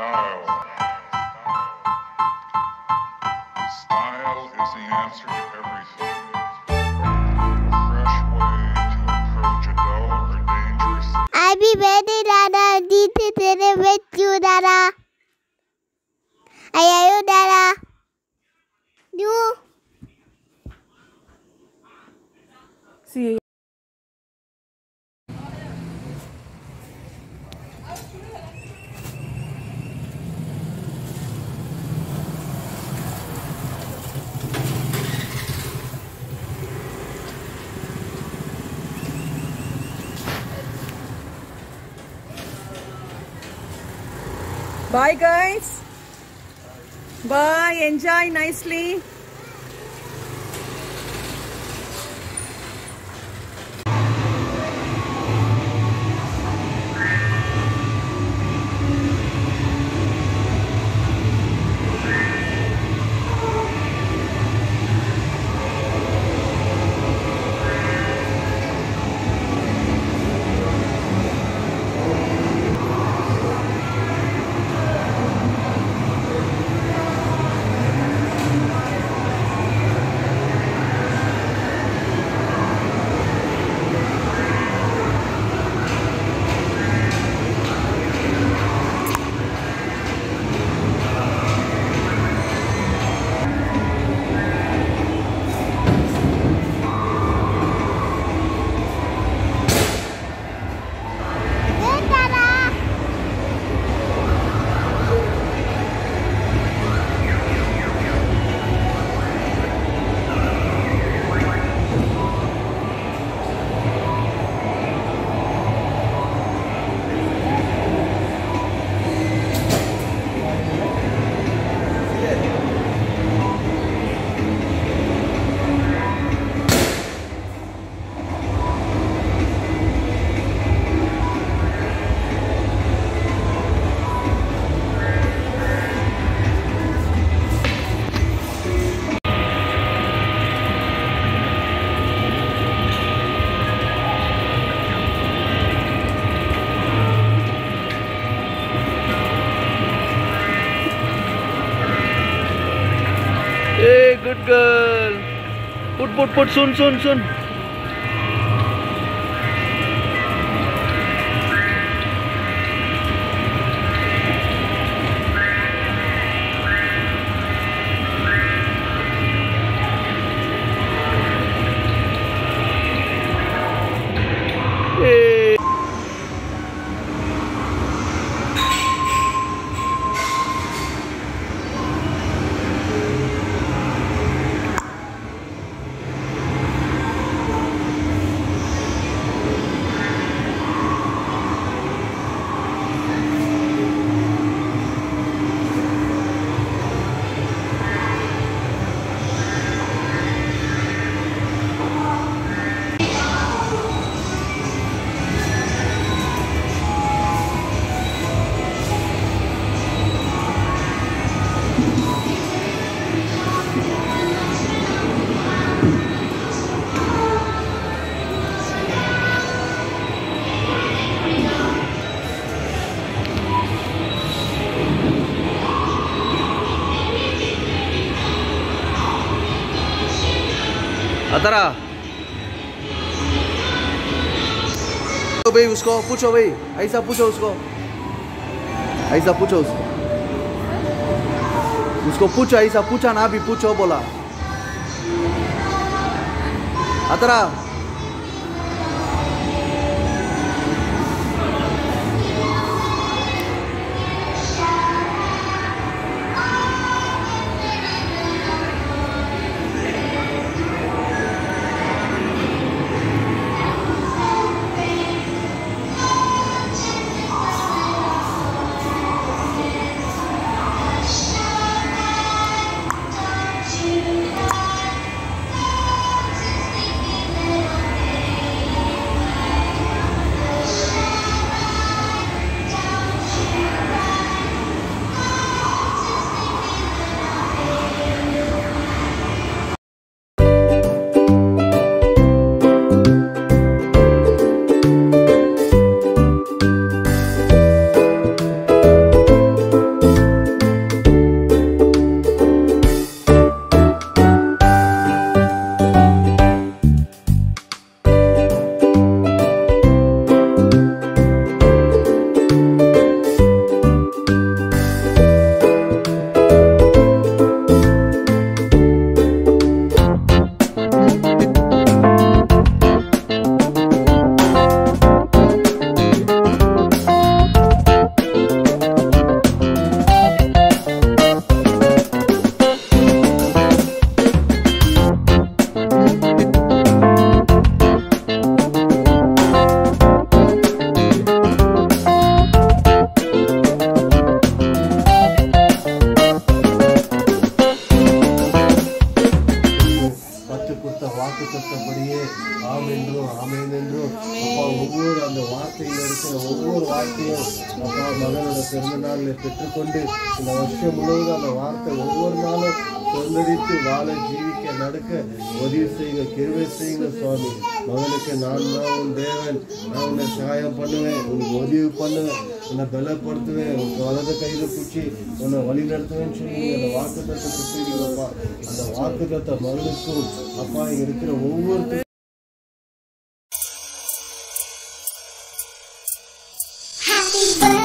Style. Style is the answer to everything. A fresh way to approach a dull or dangerous. Happy birthday, Dada. This is celebrate you, Dada. I love you, Dada. You. See you. Bye guys. Bye. Enjoy nicely. Hey, Dada. Hey, good girl. Put, soon. Hey. Dada. तो भाई उसको पूछो भाई, ऐसा पूछो उसको, ऐसा पूछो उसको पूछो, ऐसा पूछा ना, भी पूछो बोला। अतरा அந்த வார்த்தையில் இருக்கிற ஒவ்வொரு வார்த்தையும் அப்பா மகனோட பிறந்த நாளில் பெற்றுக்கொண்டு இந்த வருஷம் முழுவதும் அந்த வார்த்தை ஒவ்வொரு நாளும் சொந்தரித்து வாழ ஜீவிக்க நடக்க உதவி செய்யுங்க, கிருபை செய்யுங்க சுவாமி. மகனுக்கு நான் தான் உன் தேவன், நான் உன்னை சகாயம் பண்ணுவேன், உனக்கு உதவி பண்ணுவேன், உன்னை பலப்படுத்துவேன், உனக்கு வலது கையில் பிடிச்சி உன்னை வழி நடத்துவேன்னு சொல்லி அந்த வாக்குத்தத்தை சுற்றிடுங்கப்பா. அந்த வாக்குத்தத்தை மகனுக்கும் அப்பா இங்க இருக்கிற ஒவ்வொருத்தரும் Happy birthday.